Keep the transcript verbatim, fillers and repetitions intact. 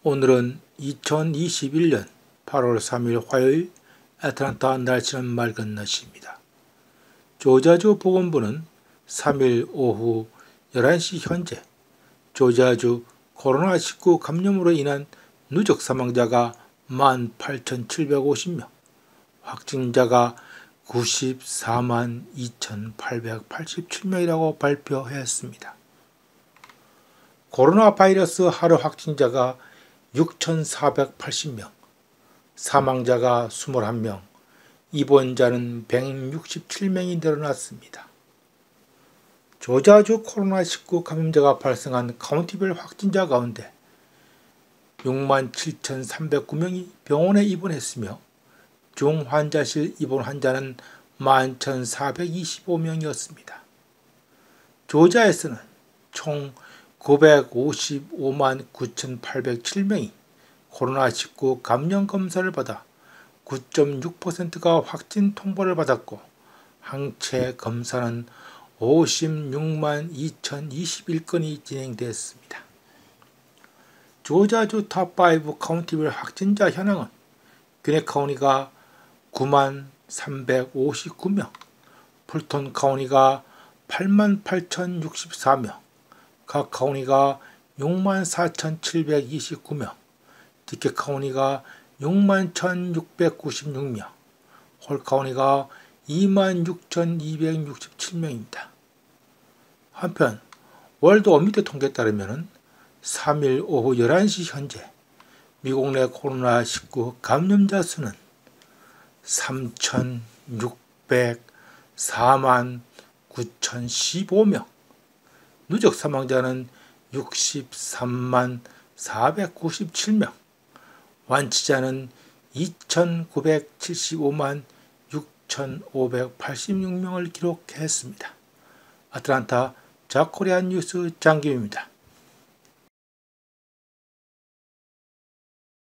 오늘은 이천이십일 년 팔월 삼일 화요일 애틀랜타 날씨는 맑은 날씨입니다. 조지아주 보건부는 삼일 오후 열한 시 현재 조지아주 코로나 십구 감염으로 인한 누적 사망자가 만 팔천칠백오십 명, 확진자가 구십사만 이천팔백팔십칠 명이라고 발표했습니다. 코로나 바이러스 하루 확진자가 육천사백팔십 명, 사망자가 이십일 명, 입원자는 백육십칠 명이 늘어났습니다. 조지아주 코로나 십구 감염자가 발생한 카운티별 확진자 가운데 육만 칠천삼백구 명이 병원에 입원했으며 중환자실 입원 환자는 만 천사백이십오 명이었습니다. 조지아에서는 총 구백오십오만 구천팔백칠 명이 코로나 십구 감염 검사를 받아 구 점 육 퍼센트가 확진 통보를 받았고 항체 검사는 오십육만 이천이십일 건이 진행됐습니다. 조지아주 탑오 카운티별 확진자 현황은 귀넷 카운티가 구만 삼백오십구 명, 풀톤 카운티가 팔만 팔천육십사 명, 각 카운티가 육만 사천칠백이십구 명, 디켓 카운티가 육만 천육백구십육 명, 홀 카운티가 이만 육천이백육십칠 명입니다. 한편 월드 오미드 통계에 따르면 삼일 오후 열한 시 현재 미국 내 코로나 십구 감염자 수는 삼천육백사만 구천십오 명, 누적 사망자는 육십삼만 사백구십칠 명, 완치자는 이천구백칠십오만 육천오백팔십육 명을 기록했습니다. 아틀란타 자코리안 뉴스 장김입니다.